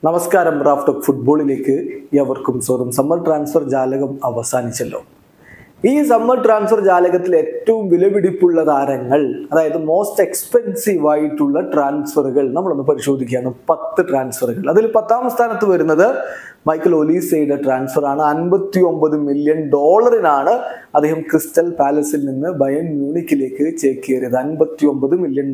നമസ്കാരം. Raf talk ഫുട്ബോളിലേക്ക് എവർക്കും സ്വാഗതം. സമ്മർ ട്രാൻസ്ഫർ ജാലകം അവസാനിച്ചല്ലോ. ഈ സമ്മർ ട്രാൻസ്ഫർ ജാലകത്തിൽ ഏറ്റവും വിലപിടിപ്പുള്ള താരങ്ങൾ, അതായത് മോസ്റ്റ് എക്സ്പെൻസീവ് ആയിട്ടുള്ള ട്രാൻസ്ഫറുകൾ നമ്മളൊന്ന് പരിശോധിക്കുകയാണ്. 10 ട്രാൻസ്ഫറുകൾ. അതിൽ 10ാം സ്ഥാനത്ത് വരുന്നത് മൈക്കൽ ഒലീസയുടെ ട്രാൻസ്ഫർ ആണ്. $59 മില്യൺ അദ്ദേഹം ക്രിസ്റ്റൽ പാലസിൽ നിന്ന് ബയൺ മ്യൂണിക്കിലേക്ക് ചേക്കേറിയത്. $59 മില്യൺ.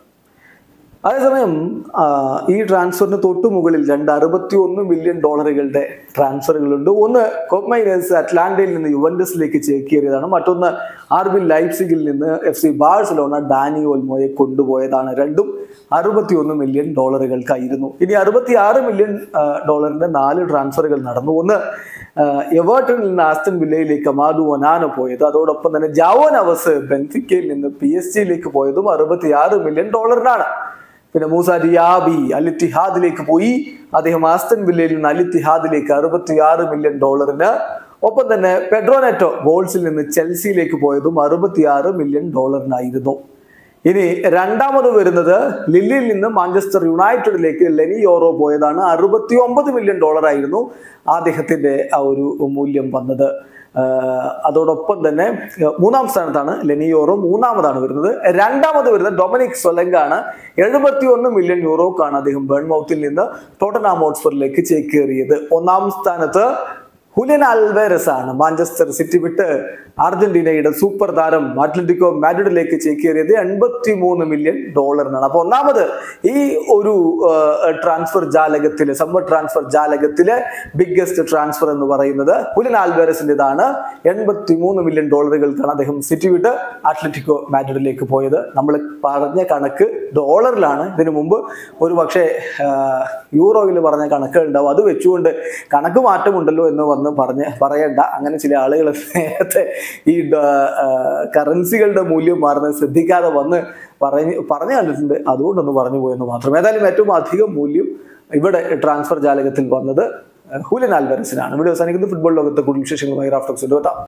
അതേസമയം ഈ ട്രാൻസ്ഫറിന് തൊട്ടു മുകളിൽ $61 മില്യൺ ട്രാൻസ്ഫറുകളുണ്ട്. ഒന്ന് കോപ്മൈനേഴ്സ് അറ്റ്ലാന്റയിൽ നിന്ന് യുവന്റസിലേക്ക് ചേക്കേറിയതാണ്. മറ്റൊന്ന് RB ലൈപ്സിഗിൽ നിന്ന് FC ബാഴ്സലോണ ഡാനി ഓൾമോയെ കൊണ്ടുപോയതാണ്. രണ്ടും $61 മില്യൺ ഇനി $66 മില്യൺ 4 ട്രാൻസ്ഫറുകൾ നടന്നു. ഒന്ന് എവേർട്ടണിൽ നിന്ന് ആസ്റ്റൺ വില്ലയിലേക്ക് അമാദു ഒനാന പോയത്. അതോടൊപ്പം തന്നെ ജാവോ നവസ് ബെൻഫിക്കയിൽ നിന്ന് PSG പോയതും $66 മില്യൺ. പിന്നെ മൂസ ഡിയാബി അൽ ഇത്തിഹാദിലേക്ക് പോയി. അദ്ദേഹം ആസ്റ്റൺ വില്ലയിൽ നിന്ന് അൽ ഇത്തിഹാദിലേക്ക് $66 മില്യൺ. ഒപ്പം തന്നെ പെഡ്രോ നെറ്റോ വോൾസിൽ നിന്ന് ചെൽസിയിലേക്ക് പോയതും $66 മില്യൺ ഇനി രണ്ടാമത് വരുന്നത് ലില്ലിയിൽ നിന്ന് മാഞ്ചസ്റ്റർ യുണൈറ്റഡിലേക്ക് ലെനി യോറോ പോയതാണ്. $69 മില്യൺ ആയിരുന്നു അദ്ദേഹത്തിന്റെ ആ ഒരു മൂല്യം വന്നത്. അതോടൊപ്പം തന്നെ 3ാം സ്ഥാനത്താണ് ലെനി യോറോ, 3ാമതാണ് വരുന്നത്. രണ്ടാമത് വരുന്നത് ഡൊമിനിക് സൊലങ്കാണ്. €71 മില്യൺ അദ്ദേഹം ബേൺമൗത്തിൽ നിന്ന് ടോട്ടൻഹാം ഹോട്ട്സ്പറിലേക്ക് ചേക്കേറിയത്. 1ാം സ്ഥാനത്ത് ഹുലിയൻ ആൽവേരസ് ആണ്. മാഞ്ചസ്റ്റർ സിറ്റി വിട്ട് അർജന്റീനയുടെ സൂപ്പർ താരം അത്ലറ്റിക്കോ മാഡ്രിഡിലേക്ക് ചേക്കേറിയത് $83 മില്യൺ. അപ്പൊ ഒന്നാമത് ഈ ഒരു ട്രാൻസ്ഫർ ജാലകത്തിലെ സമ്മർ ട്രാൻസ്ഫർ ജാലകത്തിലെ ബിഗ്ഗസ്റ്റ് ട്രാൻസ്ഫർ എന്ന് പറയുന്നത് ഹുലിയൻ ആൽവേരസിൻ്റെതാണ്. $83 മില്യൺ അദ്ദേഹം സിറ്റി വിട്ട് അത്ലറ്റിക്കോ മാഡ്രിഡിലേക്ക് പോയത്. നമ്മൾ പറഞ്ഞ കണക്ക് ഡോളറിലാണ്. ഇതിനു മുമ്പ് ഒരു പക്ഷേ യൂറോയിൽ പറഞ്ഞ കണക്കുകൾ ഉണ്ടാവും. അത് വെച്ചുകൊണ്ട് കണക്ക് മാറ്റമുണ്ടല്ലോ എന്ന് പറയണ്ട. അങ്ങനെ ചില ആളുകൾ നേരത്തെ ഈ കറൻസികളുടെ മൂല്യം മാറുന്നത് ശ്രദ്ധിക്കാതെ പറഞ്ഞു കണ്ടിട്ടുണ്ട്. അതുകൊണ്ടൊന്ന് പറഞ്ഞു പോയെന്ന് മാത്രം. ഏതായാലും ഏറ്റവും അധികം മൂല്യം ഇവിടെ ട്രാൻസ്ഫർ ജാലകത്തിൽ വന്നത് ഹുലിയൻ ആൽവേരസിനാണ്. വീഡിയോ അവസാനിക്കുന്നത്. ഫുട്ബോൾ ലോകത്തെ കൂടുതൽ വിശേഷങ്ങളുമായി റാഫ് ടോക്സിൽ എത്താം.